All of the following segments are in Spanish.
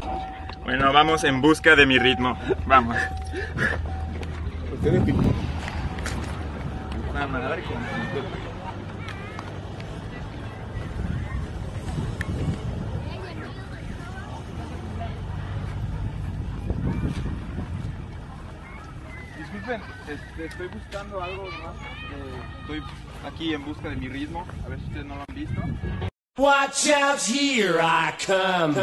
Bueno, vamos en busca de mi ritmo. Vamos. La madre con... Disculpen, estoy buscando algo más. Estoy aquí en busca de mi ritmo. A ver si ustedes no lo han visto. Watch out, here I come.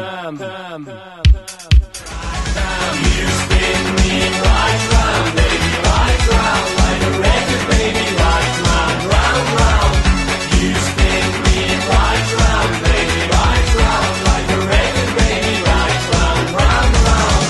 You spin me right round, baby, right round, like a record, baby, right round, round, round. You spin me right round, baby, right round, like a record, baby, right round, round, round.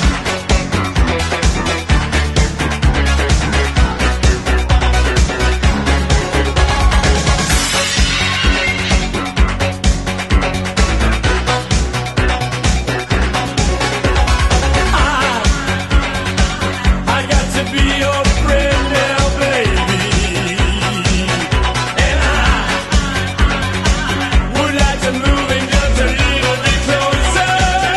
I got to be your friend now, baby. And I would like to move in just a little bit closer.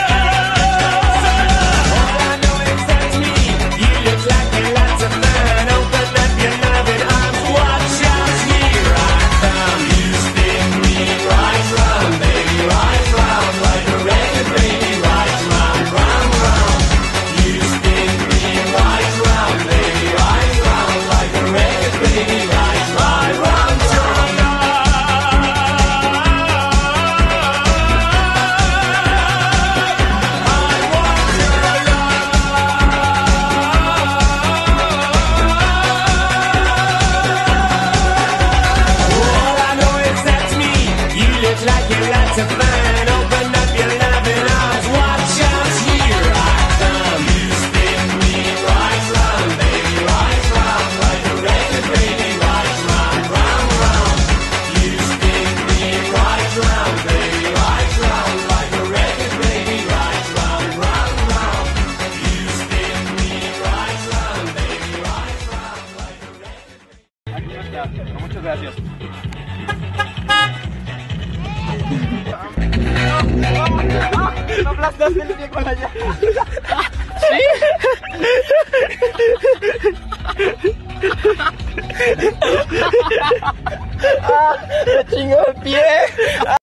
All I know is that's me. You look like a lot of fun. Open up your loving arms. Watch out, here I come. You spin me right round, baby, right round, like a record, baby, right round, round, round. You spin me right round, baby, right round, like a record, baby, right, right, round, round. All I know is that's me. You look like you're lots of fun. Open up your loving arms. Watch out, here I come. You spin me right round, baby, right round, like a record, baby, right round, round, round. You spin me right round, baby, right round, like a record, baby, right round, round, round. You spin me right round, baby, right round, like a record. Aquí está. Muchas gracias. No aplastaste el pie con la llave. ¡Sí! ¡Me chingó el pie!